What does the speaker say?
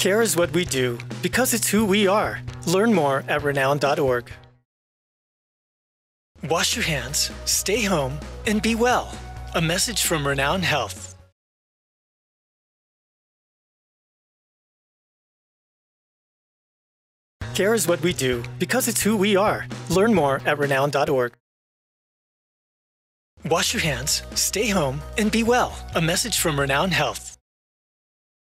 Care is what we do because it's who we are. Learn more at Renown.org. Wash your hands, stay home, and be well. A message from Renown Health. Care is what we do because it's who we are. Learn more at Renown.org. Wash your hands, stay home, and be well. A message from Renown Health.